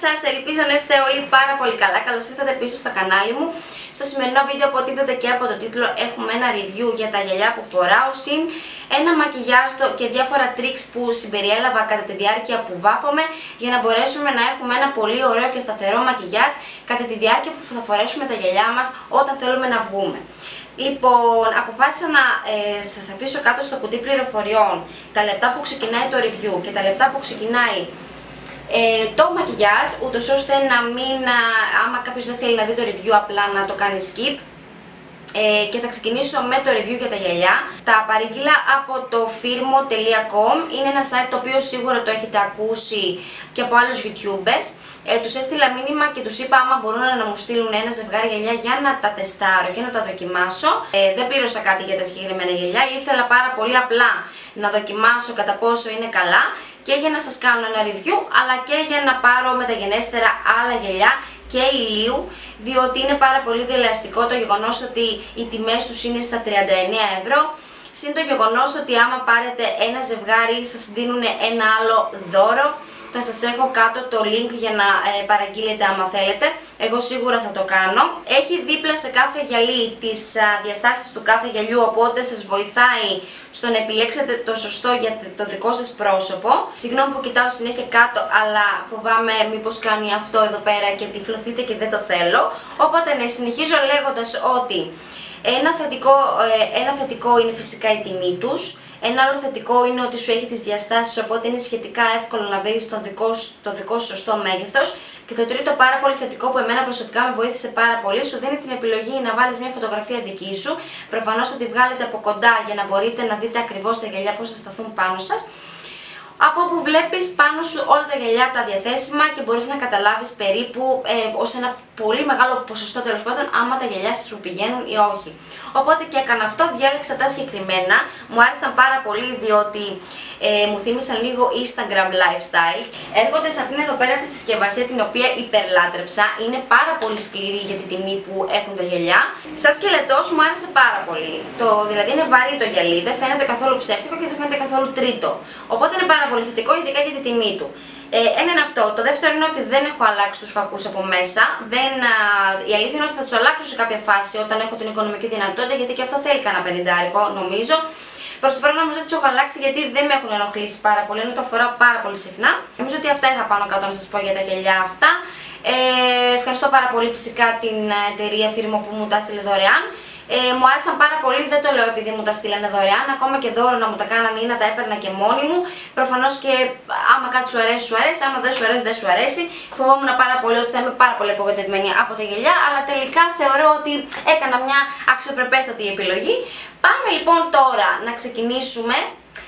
σας, ελπίζω να είστε όλοι πάρα πολύ καλά. Καλώς ήρθατε πίσω στο κανάλι μου. Στο σημερινό βίντεο, από ό,τι είδατε και από το τίτλο, έχουμε ένα review για τα γυαλιά που φοράω, συν ένα μακιγιάζ και διάφορα tricks που συμπεριέλαβα κατά τη διάρκεια που βάφομαι, για να μπορέσουμε να έχουμε ένα πολύ ωραίο και σταθερό μακιγιάζ κατά τη διάρκεια που θα φορέσουμε τα γυαλιά μας όταν θέλουμε να βγούμε. Λοιπόν, αποφάσισα να σας αφήσω κάτω στο κουτί πληροφοριών τα λεπτά που ξεκινάει το review και τα λεπτά που ξεκινάει το μακιγιάζ, ούτως ώστε να μην, άμα κάποιος δεν θέλει να δει το review, απλά να το κάνει skip. Και θα ξεκινήσω με το review για τα γυαλιά. Τα παρήγγειλα από το firmo.com. Είναι ένα site το οποίο σίγουρα το έχετε ακούσει και από άλλους youtubers. Τους έστειλα μήνυμα και τους είπα άμα μπορούν να μου στείλουν ένα ζευγάρι γυαλιά για να τα τεστάρω και να τα δοκιμάσω. Δεν πλήρωσα κάτι για τα συγκεκριμένα γυαλιά, ήθελα πάρα πολύ απλά να δοκιμάσω κατά πόσο είναι καλά και για να σας κάνω ένα review, αλλά και για να πάρω μεταγενέστερα άλλα γυαλιά και ηλίου, διότι είναι πάρα πολύ δελεαστικό το γεγονός ότι οι τιμές τους είναι στα 39 ευρώ, συν το γεγονός ότι άμα πάρετε ένα ζευγάρι σας δίνουν ένα άλλο δώρο. Θα σας έχω κάτω το link για να παραγγείλετε άμα θέλετε. Εγώ σίγουρα θα το κάνω. Έχει δίπλα σε κάθε γυαλί τις διαστάσεις του κάθε γυαλιού, οπότε σας βοηθάει στο να επιλέξετε το σωστό για το δικό σας πρόσωπο. Συγγνώμη που κοιτάω συνέχεια κάτω, αλλά φοβάμαι μήπως κάνει αυτό εδώ πέρα και τυφλωθείτε και δεν το θέλω. Οπότε ναι, συνεχίζω λέγοντας ότι ένα θετικό είναι φυσικά η τιμή τους. Ένα άλλο θετικό είναι ότι σου έχει τις διαστάσεις, οπότε είναι σχετικά εύκολο να βρεις το δικό σου σωστό μέγεθος. Και το τρίτο πάρα πολύ θετικό που εμένα προσωπικά με βοήθησε πάρα πολύ, σου δίνει την επιλογή να βάλεις μια φωτογραφία δική σου. Προφανώς θα τη βγάλετε από κοντά για να μπορείτε να δείτε ακριβώς τα γυαλιά πώς θα σταθούν πάνω σας. Από όπου βλέπεις πάνω σου όλα τα γυαλιά τα διαθέσιμα και μπορείς να καταλάβεις περίπου ως ένα πολύ μεγάλο ποσοστό τέλος πάντων άμα τα γυαλιά σου πηγαίνουν ή όχι. Οπότε και έκανα αυτό, διάλεξα τα συγκεκριμένα, μου άρεσαν πάρα πολύ διότι μου θύμισαν λίγο Instagram lifestyle. Έρχονται σε αυτήν εδώ πέρα τη συσκευασία την οποία υπερλάτρεψα, είναι πάρα πολύ σκληρή για την τιμή που έχουν τα γυαλιά. Σαν σκελετός μου άρεσε πάρα πολύ, δηλαδή είναι βαρύ το γυαλί, δεν φαίνεται καθόλου ψεύτικο και δεν φαίνεται καθόλου τρίτο. Οπότε είναι πάρα πολύ θετικό, ειδικά για την τιμή του. Ένα είναι αυτό. Το δεύτερο είναι ότι δεν έχω αλλάξει τους φακούς από μέσα. Η αλήθεια είναι ότι θα τους αλλάξω σε κάποια φάση όταν έχω την οικονομική δυνατότητα, γιατί και αυτό θέλει κανένα 50 νομίζω. Προς το παρόν όμως δεν τους έχω αλλάξει γιατί δεν με έχουν ενοχλήσει πάρα πολύ, ενώ το φοράω πάρα πολύ συχνά. Νομίζω ότι αυτά είχα πάνω κάτω να σας πω για τα γυαλιά αυτά. Ευχαριστώ πάρα πολύ φυσικά την εταιρεία Firmo που μου τα στείλε δωρεάν. Μου άρεσαν πάρα πολύ, δεν το λέω επειδή μου τα στείλανε δωρεάν, ακόμα και δώρο να μου τα κάνανε ή να τα έπαιρνα και μόνη μου. Προφανώς και άμα κάτι σου αρέσει, σου αρέσει, άμα δεν σου αρέσει, δεν σου αρέσει. Φοβόμουν πάρα πολύ ότι θα είμαι πάρα πολύ απογοητευμένη από τα γυαλιά, αλλά τελικά θεωρώ ότι έκανα μια αξιοπρεπέστατη επιλογή. Πάμε λοιπόν τώρα να ξεκινήσουμε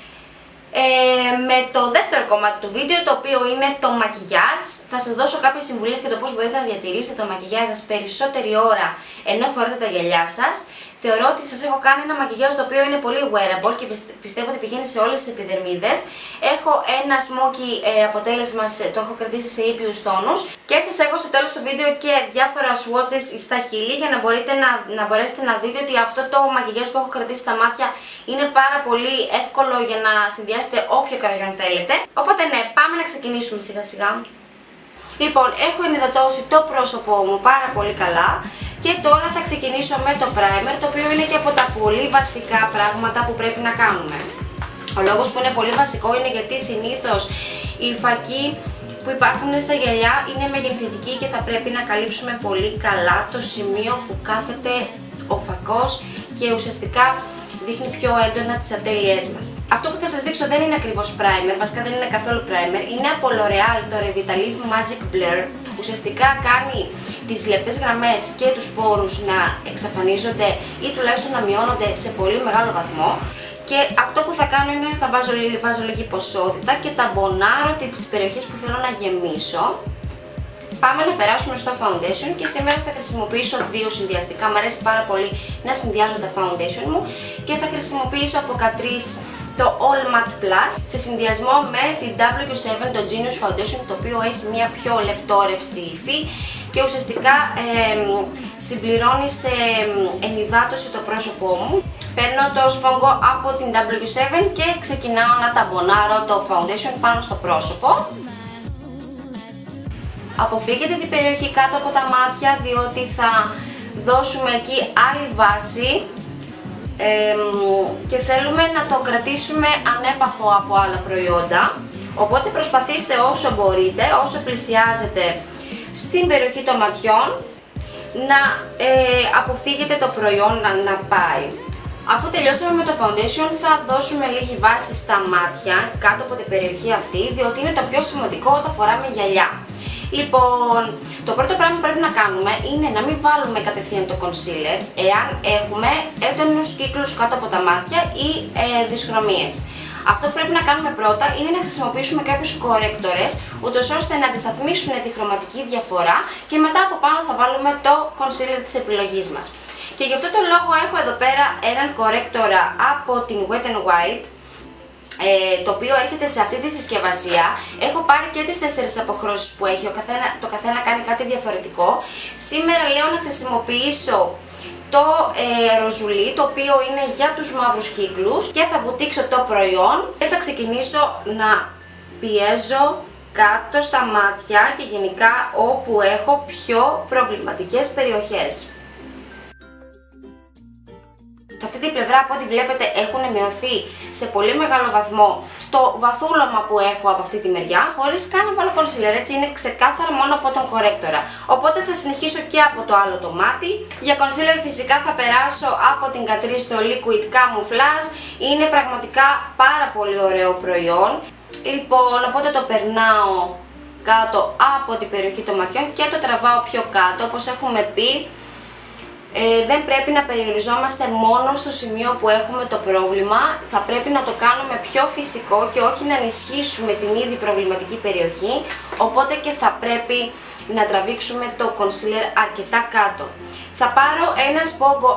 με το δεύτερο κομμάτι του βίντεο, το οποίο είναι το μακιγιάζ. Θα σας δώσω κάποιες συμβουλές για το πώς μπορείτε να διατηρήσετε το μακιγιάζ σας περισσότερη ώρα ενώ φοράτε τα γυαλιά σας. Θεωρώ ότι σας έχω κάνει ένα μακιγιάζ το οποίο είναι πολύ wearable και πιστεύω ότι πηγαίνει σε όλες τις επιδερμίδες. Έχω ένα smoky αποτέλεσμα, το έχω κρατήσει σε ήπιους τόνους και σας έχω στο τέλος του βίντεο και διάφορα swatches στα χείλη για να μπορέσετε να δείτε ότι αυτό το μακιγιάζ που έχω κρατήσει στα μάτια είναι πάρα πολύ εύκολο για να συνδυάσετε όποιο κραγιόν θέλετε. Οπότε ναι, πάμε να ξεκινήσουμε σιγά σιγά. Λοιπόν, έχω ενυδατώσει το πρόσωπό μου πάρα πολύ καλά. Και τώρα θα ξεκινήσω με το primer, το οποίο είναι και από τα πολύ βασικά πράγματα που πρέπει να κάνουμε. Ο λόγος που είναι πολύ βασικό είναι γιατί συνήθως οι φακοί που υπάρχουν στα γυαλιά είναι μεγεθυντικοί και θα πρέπει να καλύψουμε πολύ καλά το σημείο που κάθεται ο φακός και ουσιαστικά δείχνει πιο έντονα τις ατέλειές μας. Αυτό που θα σας δείξω δεν είναι ακριβώς primer, βασικά δεν είναι καθόλου primer, είναι από L'Oreal το Revitalift Magic Blur. Ουσιαστικά κάνει τις λεπτές γραμμές και τους πόρους να εξαφανίζονται ή τουλάχιστον να μειώνονται σε πολύ μεγάλο βαθμό. Και αυτό που θα κάνω είναι θα βάζω λίγη ποσότητα και ταμπονάρω τις περιοχές που θέλω να γεμίσω. Πάμε να περάσουμε στο foundation και σήμερα θα χρησιμοποιήσω δύο συνδυαστικά. Μου αρέσει πάρα πολύ να συνδυάζω τα foundation μου και θα χρησιμοποιήσω από Catrice το All Matte Plus σε συνδυασμό με την W7 το Genius Foundation, το οποίο έχει μια πιο λεπτόρευστη υφή και ουσιαστικά συμπληρώνει σε ενυδάτωση το πρόσωπό μου. Παίρνω το σφόγγο από την W7 και ξεκινάω να ταμπονάρω το foundation πάνω στο πρόσωπο. Αποφύγετε την περιοχή κάτω από τα μάτια, διότι θα δώσουμε εκεί άλλη βάση και θέλουμε να το κρατήσουμε ανέπαφο από άλλα προϊόντα. Οπότε προσπαθήστε όσο μπορείτε, όσο πλησιάζετε στην περιοχή των ματιών, να αποφύγετε το προϊόν να πάει. Αφού τελειώσαμε με το foundation, θα δώσουμε λίγη βάση στα μάτια κάτω από την περιοχή αυτή, διότι είναι το πιο σημαντικό όταν φοράμε γυαλιά. Λοιπόν, το πρώτο πράγμα που πρέπει να κάνουμε είναι να μην βάλουμε κατευθείαν το concealer εάν έχουμε έντονους κύκλους κάτω από τα μάτια ή δυσχρωμίες. Αυτό που πρέπει να κάνουμε πρώτα είναι να χρησιμοποιήσουμε κάποιους κορέκτορες, ούτως ώστε να αντισταθμίσουν τη χρωματική διαφορά, και μετά από πάνω θα βάλουμε το concealer της επιλογής μας. Και γι' αυτό το λόγο έχω εδώ πέρα έναν κορέκτορα από την Wet n Wild, το οποίο έρχεται σε αυτή τη συσκευασία. Έχω πάρει και τις 4 αποχρώσεις που έχει, το καθένα κάνει κάτι διαφορετικό. Σήμερα λέω να χρησιμοποιήσω το ροζουλί, το οποίο είναι για τους μαύρους κύκλους, και θα βουτήξω το προϊόν και θα ξεκινήσω να πιέζω κάτω στα μάτια και γενικά όπου έχω πιο προβληματικές περιοχές. Σε αυτή την πλευρά, από ό,τι βλέπετε, έχουν μειωθεί σε πολύ μεγάλο βαθμό το βαθούλωμα που έχω από αυτή τη μεριά, χωρίς καν να βάλω concealer, έτσι είναι ξεκάθαρα μόνο από τον κορέκτορα. Οπότε θα συνεχίσω και από το άλλο το μάτι. Για concealer φυσικά θα περάσω από την Catrice το Liquid Camouflage, είναι πραγματικά πάρα πολύ ωραίο προϊόν. Λοιπόν, οπότε το περνάω κάτω από την περιοχή των ματιών και το τραβάω πιο κάτω, όπως έχουμε πει. Δεν πρέπει να περιοριζόμαστε μόνο στο σημείο που έχουμε το πρόβλημα, θα πρέπει να το κάνουμε πιο φυσικό και όχι να ενισχύσουμε την ήδη προβληματική περιοχή, οπότε και θα πρέπει να τραβήξουμε το concealer αρκετά κάτω. Θα πάρω ένα σπόγκο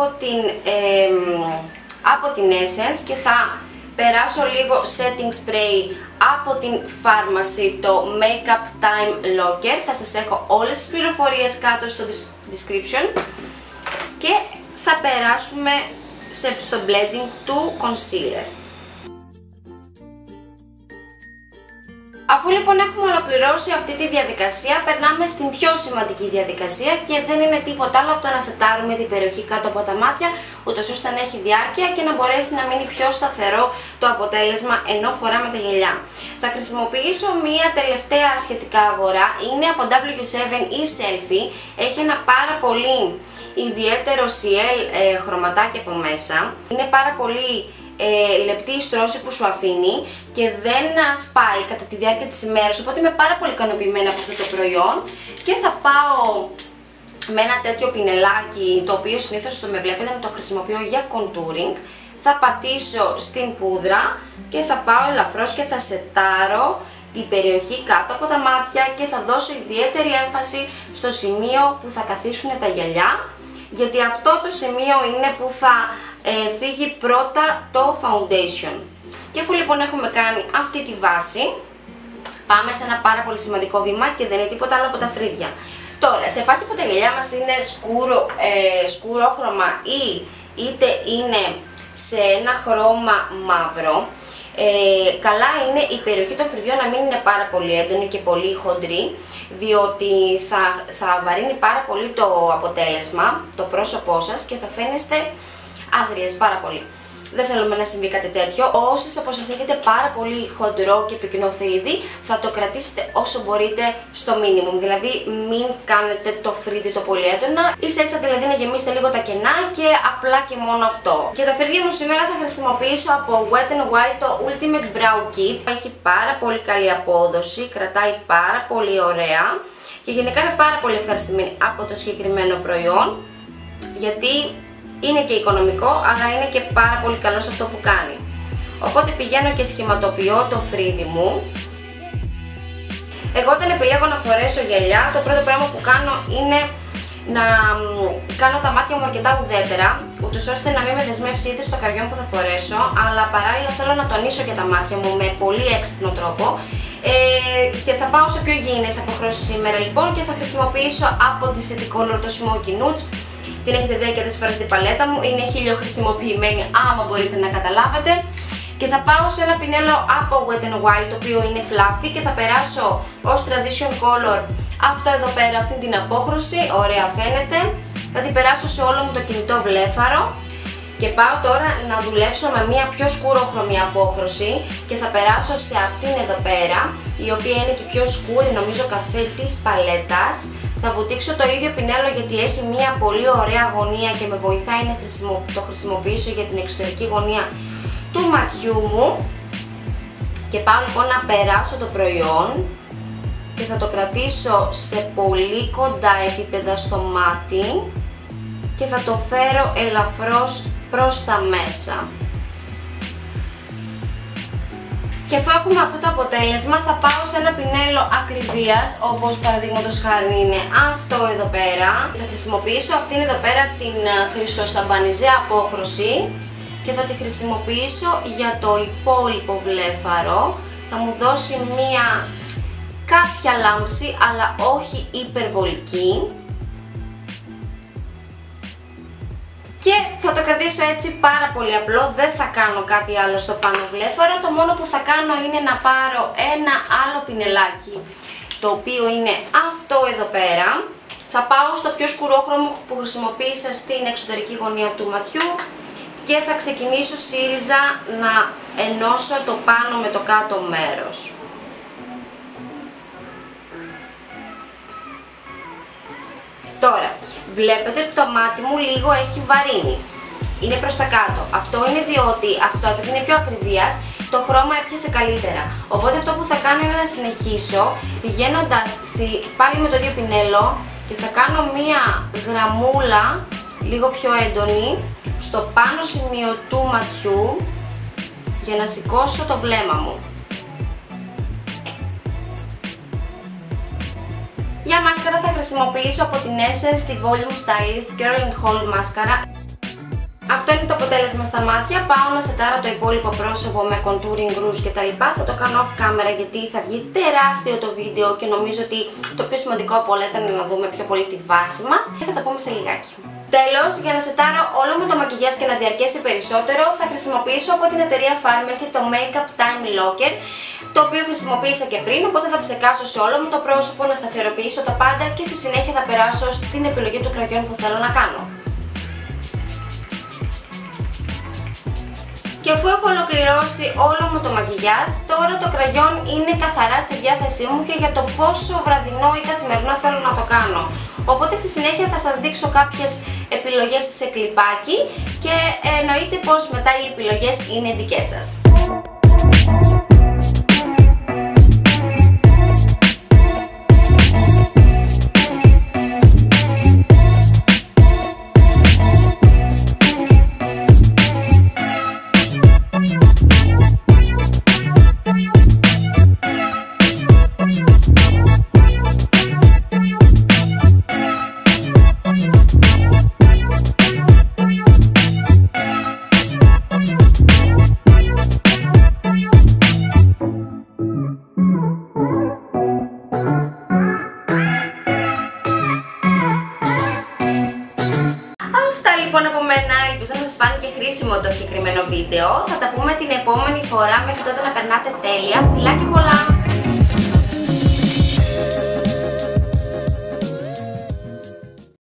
από την Essence και θα περάσω λίγο setting spray από την Pharmacy, το Makeup Time Locker. Θα σας έχω όλες τις πληροφορίες κάτω στο description. Και θα περάσουμε στο blending του concealer. Αφού λοιπόν έχουμε ολοκληρώσει αυτή τη διαδικασία, περνάμε στην πιο σημαντική διαδικασία και δεν είναι τίποτα άλλο από το να σετάρουμε την περιοχή κάτω από τα μάτια, ούτως ώστε να έχει διάρκεια και να μπορέσει να μείνει πιο σταθερό το αποτέλεσμα ενώ φοράμε τα γυαλιά. Θα χρησιμοποιήσω μία τελευταία σχετικά αγορά, είναι από W7 ή Selfie, έχει ένα πάρα πολύ ιδιαίτερο CL χρωματάκι από μέσα, είναι πάρα πολύ λεπτή η στρώση που σου αφήνει και δεν σπάει κατά τη διάρκεια της ημέρας, οπότε είμαι πάρα πολύ ικανοποιημένη από αυτό το προϊόν. Και θα πάω με ένα τέτοιο πινελάκι, το οποίο συνήθως το με βλέπετε να το χρησιμοποιώ για contouring. Θα πατήσω στην πούδρα και θα πάω ελαφρώς και θα σετάρω την περιοχή κάτω από τα μάτια και θα δώσω ιδιαίτερη έμφαση στο σημείο που θα καθίσουν τα γυαλιά, γιατί αυτό το σημείο είναι που θα φύγει πρώτα το foundation. Και αφού λοιπόν έχουμε κάνει αυτή τη βάση, πάμε σε ένα πάρα πολύ σημαντικό βήμα και δεν είναι τίποτα άλλο από τα φρύδια. Τώρα, σε φάση που τα γυαλιά μας είναι σκουρόχρωμα ή είτε είναι σε ένα χρώμα μαύρο, καλά είναι η περιοχή των φρυδιών να μην είναι πάρα πολύ έντονη και πολύ χοντρή, διότι θα βαρύνει πάρα πολύ το αποτέλεσμα, το πρόσωπό σας, και θα φαίνεστε άγριες πάρα πολύ. Δεν θέλουμε να συμβεί κάτι τέτοιο. Όσες από εσάς έχετε πάρα πολύ χοντρό και πυκνό φρύδι, θα το κρατήσετε όσο μπορείτε στο minimum. Δηλαδή μην κάνετε το φρύδι το πολύ έντονα, ίσα-ίσα δηλαδή να γεμίσετε λίγο τα κενά και απλά και μόνο αυτό. Για τα φρύδια μου σήμερα θα χρησιμοποιήσω από Wet n Wild το Ultimate Brow Kit. Έχει πάρα πολύ καλή απόδοση, κρατάει πάρα πολύ ωραία και γενικά είμαι πάρα πολύ ευχαριστημένη από το συγκεκριμένο προϊόν, γιατί είναι και οικονομικό, αλλά είναι και πάρα πολύ καλό σε αυτό που κάνει. Οπότε πηγαίνω και σχηματοποιώ το φρύδι μου. Εγώ όταν επιλέγω να φορέσω γυαλιά, το πρώτο πράγμα που κάνω είναι να κάνω τα μάτια μου αρκετά ουδέτερα, ούτως ώστε να μην με δεσμεύσει είτε στο καριόν που θα φορέσω, αλλά παράλληλα θέλω να τονίσω και τα μάτια μου με πολύ έξυπνο τρόπο. Και θα πάω σε πιο γήινες αποχρώσεις σήμερα λοιπόν και θα χρησιμοποιήσω από τη City Color το Smoky Nudes. Την έχετε δει αρκετές φορές στην παλέτα μου, είναι χίλιο χρησιμοποιημένη άμα μπορείτε να καταλάβετε. Και θα πάω σε ένα πινέλο από Wet n Wild, το οποίο είναι fluffy, και θα περάσω ως transition color Αυτό εδώ πέρα, αυτή την απόχρωση, ωραία φαίνεται. Θα την περάσω σε όλο μου το κινητό βλέφαρο. Και πάω τώρα να δουλέψω με μια πιο σκουρόχρωμη απόχρωση και θα περάσω σε αυτήν εδώ πέρα, η οποία είναι και πιο σκούρη, νομίζω καφέ της παλέτας. Θα βουτήξω το ίδιο πινέλο γιατί έχει μια πολύ ωραία γωνία και με βοηθάει να το χρησιμοποιήσω για την εξωτερική γωνία του ματιού μου. Και πάω λοιπόν να περάσω το προϊόν και θα το κρατήσω σε πολύ κοντά επίπεδα στο μάτι και θα το φέρω ελαφρώς προς τα μέσα. Και αφού έχουμε αυτό το αποτέλεσμα θα πάω σε ένα πινέλο ακριβίας, όπως παραδείγματος χάρη είναι αυτό εδώ πέρα. Θα χρησιμοποιήσω αυτήν εδώ πέρα την χρυσοσαμπανιζέ απόχρωση και θα τη χρησιμοποιήσω για το υπόλοιπο βλέφαρο. Θα μου δώσει κάποια λάμψη, αλλά όχι υπερβολική. Και θα το κρατήσω έτσι πάρα πολύ απλό, δεν θα κάνω κάτι άλλο στο πάνω βλέφαρο. Το μόνο που θα κάνω είναι να πάρω ένα άλλο πινελάκι, το οποίο είναι αυτό εδώ πέρα. Θα πάω στο πιο σκουρόχρωμο που χρησιμοποίησα στην εξωτερική γωνία του ματιού και θα ξεκινήσω σύριζα να ενώσω το πάνω με το κάτω μέρος. Τώρα, βλέπετε ότι το μάτι μου λίγο έχει βαρύνει. Είναι προς τα κάτω. Αυτό είναι διότι επειδή είναι πιο ακριβίας, το χρώμα έπιασε καλύτερα. Οπότε αυτό που θα κάνω είναι να συνεχίσω πηγαίνοντας πάλι με το ίδιο πινέλο και θα κάνω μία γραμμούλα λίγο πιο έντονη στο πάνω σημείο του ματιού για να σηκώσω το βλέμμα μου. Για μάσκαρα θα χρησιμοποιήσω από την Essence τη Volume Stylist Curl & Hold μάσκαρα. Αυτό είναι το αποτέλεσμα στα μάτια. Πάω να σετάρω το υπόλοιπο πρόσωπο με contouring rouge κτλ. Θα το κάνω off camera γιατί θα βγει τεράστιο το βίντεο και νομίζω ότι το πιο σημαντικό από όλα ήταν να δούμε πιο πολύ τη βάση μας και θα τα πούμε σε λιγάκι. Τέλος, για να σετάρω όλο μου το μακιγιάζ και να διαρκέσει περισσότερο, θα χρησιμοποιήσω από την εταιρεία Farmacy το Makeup Time Locker, το οποίο χρησιμοποίησα και πριν, οπότε θα ψεκάσω σε όλο μου το πρόσωπο, να σταθεροποιήσω τα πάντα και στη συνέχεια θα περάσω στην επιλογή του κραγιόν που θέλω να κάνω. Και αφού έχω ολοκληρώσει όλο μου το μακιγιάζ, τώρα το κραγιόν είναι καθαρά στη διάθεσή μου και για το πόσο βραδινό ή καθημερινό θέλω να το κάνω. Οπότε στη συνέχεια θα σας δείξω κάποιες επιλογές σε κλιπάκι και εννοείται πως μετά οι επιλογές είναι δικές σας. Λοιπόν, από μένα, ελπίζω να σας φάνηκε χρήσιμο το συγκεκριμένο βίντεο. Θα τα πούμε την επόμενη φορά. Μέχρι τότε να περνάτε τέλεια. Φιλάκια πολλά!